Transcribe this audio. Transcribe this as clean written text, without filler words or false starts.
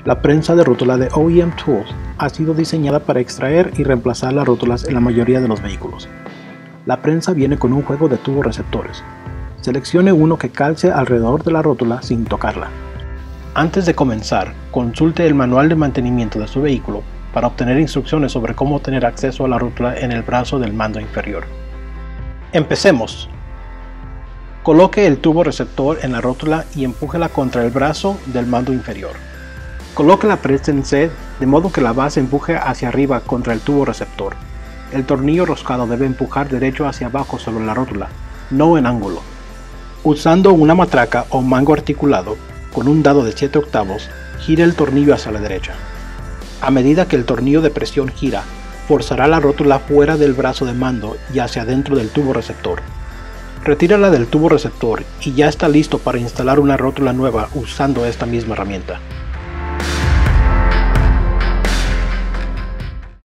La prensa de rótula de OEM Tools ha sido diseñada para extraer y reemplazar las rótulas en la mayoría de los vehículos. La prensa viene con un juego de tubos receptores. Seleccione uno que calce alrededor de la rótula sin tocarla. Antes de comenzar, consulte el manual de mantenimiento de su vehículo para obtener instrucciones sobre cómo tener acceso a la rótula en el brazo del mando inferior. Empecemos. Coloque el tubo receptor en la rótula y empújela contra el brazo del mando inferior. Coloque la prensa en C de modo que la base empuje hacia arriba contra el tubo receptor. El tornillo roscado debe empujar derecho hacia abajo sobre la rótula, no en ángulo. Usando una matraca o mango articulado, con un dado de 7 octavos, gire el tornillo hacia la derecha. A medida que el tornillo de presión gira, forzará la rótula fuera del brazo de mando y hacia adentro del tubo receptor. Retírala del tubo receptor y ya está listo para instalar una rótula nueva usando esta misma herramienta.